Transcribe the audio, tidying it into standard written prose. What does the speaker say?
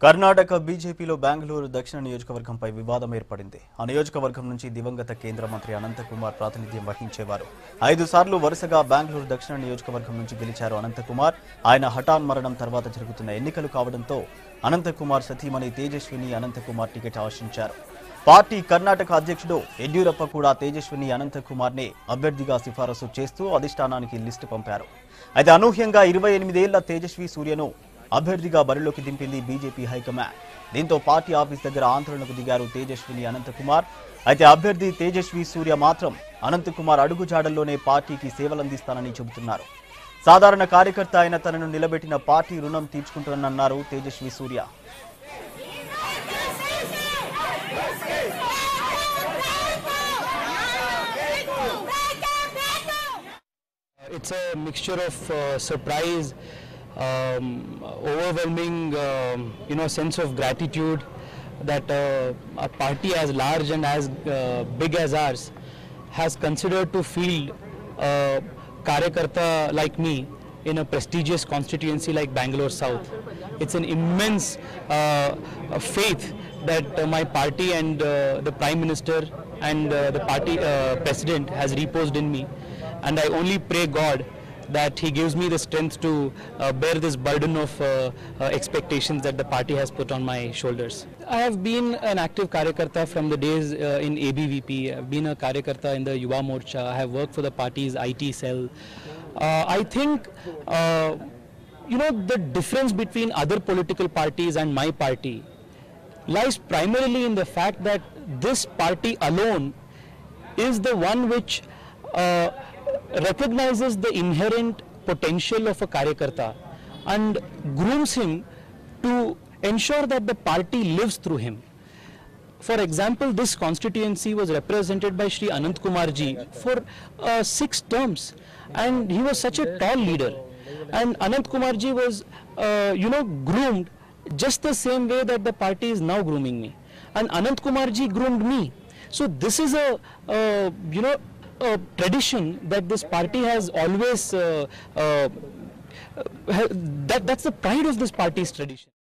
కర్ణాటక బీజేపీలో బెంగళూరు దక్షిణ నియోజకవర్గంపై వివాదం ఏర్పడింది. ఆ నియోజకవర్గం నుంచి దివంగత కేంద్ర మంత్రి అనంతకుమార్ ప్రాతినిధ్యం వహించేవారు. 5 సార్లు వరుసగా బెంగళూరు దక్షిణ నియోజకవర్గం నుంచి గెలిచారు అనంతకుమార్. ఆయన హఠాన్ మరణం తర్వాత జరుగుతున్న ఎన్నికలు కావడంతో అనంతకుమార్ సతీమణి తేజస్విని అనంతకుమార్ టికెట్ ఆశించారు. పార్టీ కర్ణాటక అధ్యక్షుడు యడ్యూరప్ప కూడా తేజస్విని అనంతకుమార్ని అభ్యర్థిగా సిఫారసు చేస్తూ అధిష్టానానికి లిస్టు పంపారు. అయితే అనూహ్యంగా 28 ఏళ్ల తేజస్వి సూర్యను అభ్యర్థిగా బరిలోకి దింపింది బీజేపీ హైకమాండ్. దీంతో పార్టీ ఆఫీస్ దగ్గర ఆందోళనకు దిగారు తేజస్విని అనంతకుమార్. అయితే అభ్యర్థి తేజస్వి సూర్య మాత్రం అనంతకుమార్ అడుగుజాడల్లోనే పార్టీకి సేవలందిస్తానని చెబుతున్నారు. సాధారణ కార్యకర్త అయిన తనను నిలబెట్టిన పార్టీ రుణం తీర్చుకుంటానన్నారు తేజస్వి సూర్య. It's a mixture of surprise, overwhelming, sense of gratitude that a party as large and as big as ours has considered to field a karyakarta like me in a prestigious constituency like Bangalore South. It's an immense faith that my party and the Prime Minister and the party President has reposed in me. And I only pray God that He gives me the strength to bear this burden of expectations that the party has put on my shoulders. I have been an active Karyakarta from the days in ABVP. I have been a Karyakarta in the Yuva Morcha. I have worked for the party's IT cell. I think, the difference between other political parties and my party lies primarily in the fact that this party alone is the one which recognizes the inherent potential of a Karyakarta and grooms him to ensure that the party lives through him. For example, this constituency was represented by Shri Anant Kumar ji for 6 terms, and he was such a tall leader. And Anant Kumar ji was, groomed just the same way that the party is now grooming me. And Anant Kumar ji groomed me. So this is a tradition that this party has always, that's the pride of this party's tradition.